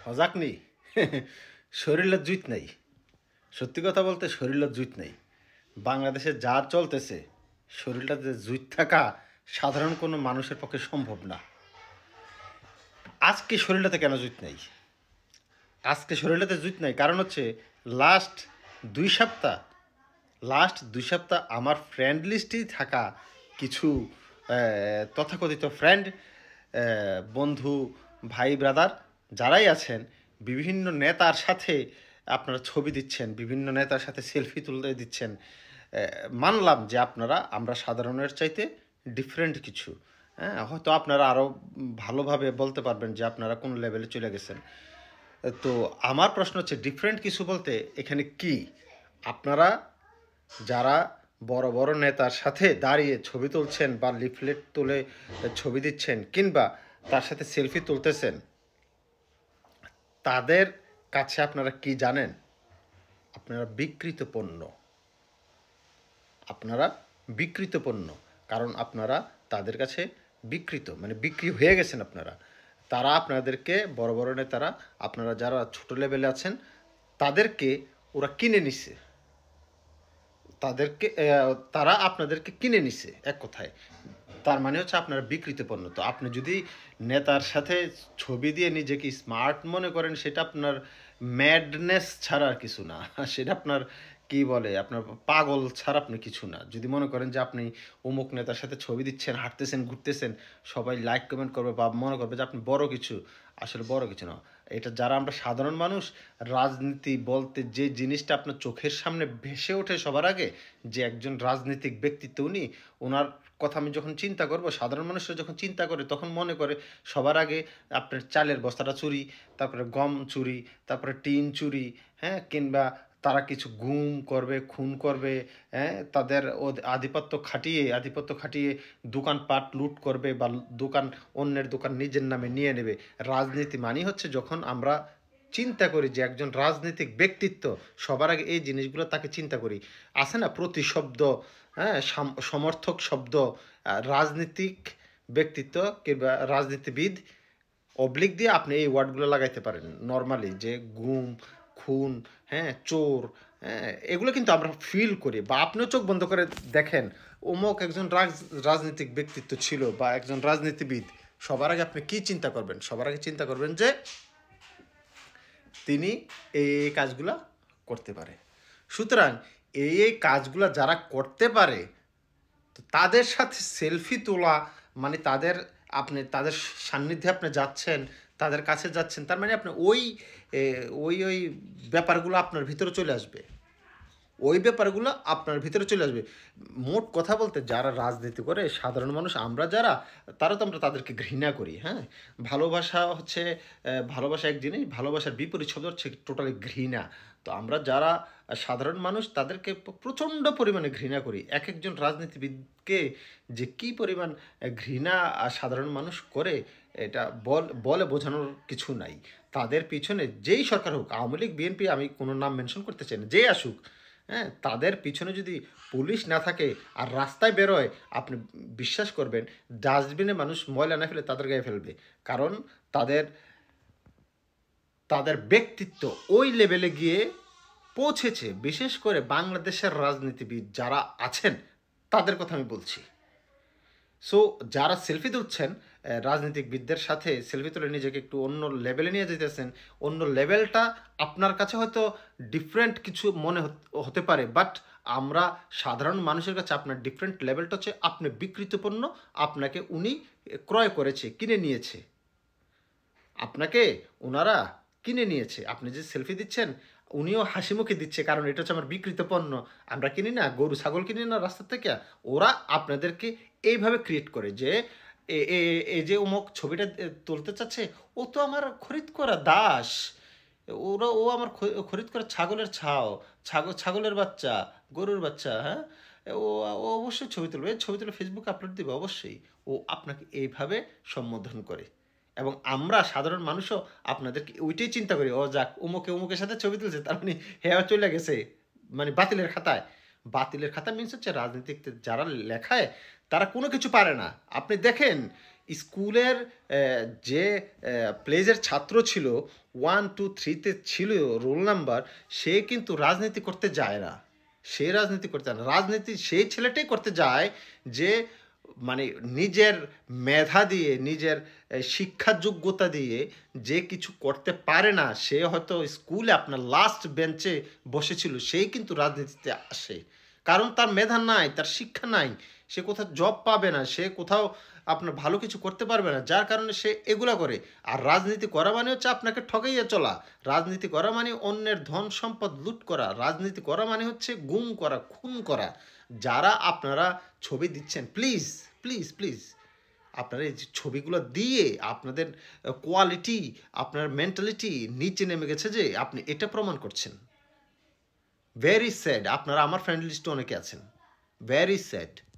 হজাক নেই শরীরের জুত নাই। সত্যি কথা বলতে শরীরের জুত নেই। বাংলাদেশে যা চলতেছে শরীরটাতে জুত থাকা সাধারণ কোনো মানুষের পক্ষে সম্ভব না। আজকে শরীরটাতে কেন জুত নেই? আজকে শরীরটাতে জুত নাই কারণ হচ্ছে লাস্ট দুই সপ্তাহ আমার ফ্রেন্ড লিস্টেই থাকা কিছু তথাকথিত ফ্রেন্ড, বন্ধু, ভাই, ব্রাদার যারাই আছেন, বিভিন্ন নেতার সাথে আপনারা ছবি দিচ্ছেন, বিভিন্ন নেতার সাথে সেলফি তুলে দিচ্ছেন। মানলাম যে আমরা সাধারণের চাইতে ডিফারেন্ট কিছু। হ্যাঁ, হয়তো আপনারা আরও ভালোভাবে বলতে পারবেন যে আপনারা কোন লেভেলে চলে গেছেন। তো আমার প্রশ্ন হচ্ছে ডিফারেন্ট কিছু বলতে এখানে কি? আপনারা যারা বড় বড় নেতার সাথে দাঁড়িয়ে ছবি তুলছেন বা লিফলেট তুলে ছবি দিচ্ছেন কিংবা তার সাথে সেলফি তুলতেছেন, তাদের কাছে আপনারা কি জানেন? আপনারা বিকৃত পণ্য। আপনারা বিকৃত পণ্য, কারণ আপনারা তাদের কাছে বিকৃত, মানে বিক্রি হয়ে গেছেন আপনারা। তারা আপনাদেরকে, বড় বড় নেতারা, আপনারা যারা ছোট লেভেলে আছেন তাদেরকে ওরা কিনে নিছে। তারা আপনাদেরকে কিনে নিছে এক কথায়। তার মানে হচ্ছে আপনারা বিকৃত পণ্য। তো আপনি যদি নেতার সাথে ছবি দিয়ে নিজেকে স্মার্ট মনে করেন, সেটা আপনার ম্যাডনেস ছাড়া আর কিছু না। সেটা আপনার কি বলে, আপনার পাগল ছাড়া আপনি কিছু না। যদি মনে করেন যে আপনি অমুক নেতার সাথে ছবি দিচ্ছেন, হাঁটতেছেন, ঘুরতেছেন, সবাই লাইক কমেন্ট করবে বা মনে করবে যে আপনি বড় কিছু, আসলে বড় কিছু না। এটা যারা আমরা সাধারণ মানুষ, রাজনীতি বলতে যে জিনিসটা আপনার চোখের সামনে ভেসে ওঠে সবার আগে, যে একজন রাজনীতিক ব্যক্তিত্ব উনি, ওনার কথা আমি যখন চিন্তা করব, সাধারণ মানুষরা যখন চিন্তা করে তখন মনে করে সবার আগে আপনার চালের বস্তাটা চুরি, তারপরে গম চুরি, তারপরে টিন চুরি, হ্যাঁ, কিংবা তারা কিছু গুম করবে, খুন করবে, হ্যাঁ, তাদের আধিপত্য খাটিয়ে দোকানপাট লুট করবে বা অন্যের দোকান নিজের নামে নিয়ে নেবে। রাজনীতি মানে হচ্ছে যখন আমরা চিন্তা করি যে একজন রাজনৈতিক ব্যক্তিত্ব, সবার আগে এই জিনিসগুলো তাকে চিন্তা করি। আছে না প্রতিশব্দ, হ্যাঁ, সমর্থক শব্দ, রাজনীতিক ব্যক্তিত্ব কিংবা রাজনীতিবিদ, অবলিক দিয়ে আপনি এই ওয়ার্ডগুলো লাগাইতে পারেন নর্মালি, যে গুম, খুন, হ্যাঁ, চোর, হ্যাঁ, এগুলো কিন্তু আমরা ফিল করি। বা আপনিও চোখ বন্ধ করে দেখেন অমুক একজন রাজনৈতিক ব্যক্তিত্ব ছিল বা একজন রাজনীতিবিদ, সবার আগে আপনি কি চিন্তা করবেন? সবার আগে চিন্তা করবেন যে তিনি এই কাজগুলা করতে পারে। সুতরাং এই কাজগুলা যারা করতে পারে, তো তাদের সাথে সেলফি তোলা মানে তাদের সান্নিধ্যে আপনি যাচ্ছেন, তাদের কাছে যাচ্ছেন, তার মানে আপনি ওই ব্যাপারগুলো আপনার ভিতরে চলে আসবে। ওই ব্যাপারগুলো আপনার ভিতরে চলে আসবে। মোট কথা বলতে যারা রাজনীতি করে সাধারণ মানুষ আমরা যারা, আমরা তাদেরকে ঘৃণা করি। হ্যাঁ, ভালোবাসা এক জিনিস, ভালোবাসার বিপরীত শব্দ হচ্ছে টোটালি ঘৃণা। তো আমরা যারা সাধারণ মানুষ তাদেরকে প্রচণ্ড পরিমাণে ঘৃণা করি। এক একজন রাজনীতিবিদকে যে কী পরিমাণ ঘৃণা সাধারণ মানুষ করে, এটা বলে বোঝানোর কিছু নাই। তাদের পিছনে যেই সরকার হোক, আওয়ামী লীগ, বিএনপি, আমি কোনো নাম মেনশন করতে চাই না, যেই আসুক, হ্যাঁ, তাদের পিছনে যদি পুলিশ না থাকে আর রাস্তায় বেরোয়, আপনি বিশ্বাস করবেন ডাস্টবিনে মানুষ ময়লা না ফেলে তাদের গায়ে ফেলবে। কারণ তাদের তাদের ব্যক্তিত্ব ওই লেভেলে গিয়ে পৌঁছেছে। বিশেষ করে বাংলাদেশের রাজনীতিবিদ যারা আছেন তাদের কথা আমি বলছি। সো যারা সেলফি তুলছেন, রাজনীতিকবিদদের সাথে সেলফি তুলে নিজেকে একটু অন্য লেভেলে নিয়ে যেতেছেন, অন্য লেভেলটা আপনার কাছে হয়তো ডিফারেন্ট কিছু মনে হতে পারে, বাট আমরা সাধারণ মানুষের কাছে আপনার ডিফারেন্ট লেভেলটা হচ্ছে আপনি বিকৃত পণ্য। আপনাকে উনি ক্রয় করেছে, কিনে নিয়েছে, আপনাকে ওনারা কিনে নিয়েছে। আপনি যে সেলফি দিচ্ছেন, উনিও হাসি মুখে দিচ্ছে, কারণ এটা হচ্ছে আমার বিকৃত পণ্য। আমরা কিনি না, গরু ছাগল কিনি না রাস্তা থেকে। ওরা আপনাদেরকে এইভাবে ক্রিয়েট করে যে এই যে অমুক ছবিটা তুলতে চাচ্ছে, ও তো আমার খরিদ করা দাস, ও আমার খরিদ করা ছাগলের ছাগলের বাচ্চা, গরুর বাচ্চা, হ্যাঁ, ও ও অবশ্যই ছবি তুলবে, ছবি তুলে ফেসবুকে আপলোড দেবে অবশ্যই। ও আপনাকে এইভাবে সম্বোধন করে। এবং আমরা সাধারণ মানুষও আপনাদেরকে ওইটাই চিন্তা করি, ও যাক অমুকের সাথে ছবি তুলছে, তার মানে হেয়া চলে গেছে, মানে বাতিলের খাতায়। বাতিলের খাতা মিনস হচ্ছে রাজনীতিক যারা লেখায় তারা কোনো কিছু পারে না। আপনি দেখেন স্কুলের যে প্লেজের ছাত্র ছিল 1 2 3-তে ছিল রোল নাম্বার, সে কিন্তু রাজনীতি করতে যায় না। সে রাজনীতি করতে যায় না, রাজনীতি সেই ছেলেটাই করতে যায় যে মানে নিজের মেধা দিয়ে, নিজের শিক্ষা যোগ্যতা দিয়ে যে কিছু করতে পারে না, সে হয়তো স্কুলে আপনার লাস্ট বেঞ্চে বসেছিল, সেই কিন্তু রাজনীতিতে আসে। কারণ তার মেধা নাই, তার শিক্ষা নাই, সে কোথাও জব পাবে না, সে কোথাও আপনার ভালো কিছু করতে পারবে না, যার কারণে সে এগুলা করে। আর রাজনীতি করা মানে হচ্ছে আপনাকে ঠকাইয়া চলা, রাজনীতি করা মানে অন্যের ধন সম্পদ লুট করা, রাজনীতি করা মানে হচ্ছে গুম করা, খুন করা। যারা আপনারা ছবি দিচ্ছেন, প্লিজ প্লিজ প্লিজ, আপনারা এই যে ছবিগুলো দিয়ে আপনাদের কোয়ালিটি, আপনার মেন্টালিটি নিচে নেমে গেছে যে আপনি এটা প্রমাণ করছেন। Very sad. আপনারা আমার ফ্রেন্ড লিস্টে অনেকে আছেন, ভেরি স্যাড।